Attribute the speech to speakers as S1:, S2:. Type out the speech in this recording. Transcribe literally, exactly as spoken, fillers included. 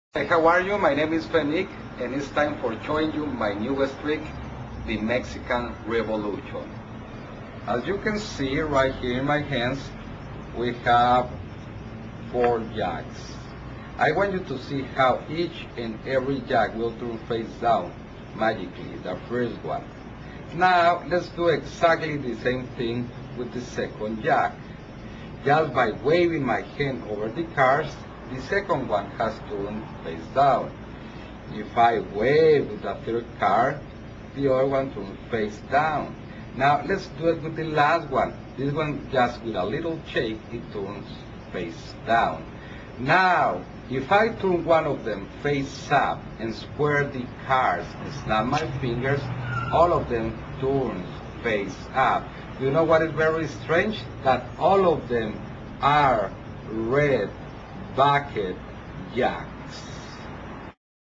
S1: Hey, how are you? My name is Fenick, and it's time for showing you my newest trick, the Mexican Revolution. As you can see right here in my hands, we have four jacks. I want you to see how each and every jack will turn face down magically, the first one. Now let's do exactly the same thing with the second jack. Just by waving my hand over the cards, the second one has turned face down. If I wave with the third card, the other one turns face down. Now let's do it with the last one. This one, just with a little shake, it turns face down. Now, if I turn one of them face up and square the cards and snap my fingers, all of them turns face up. You know what is very strange? That all of them are red bucket jacks.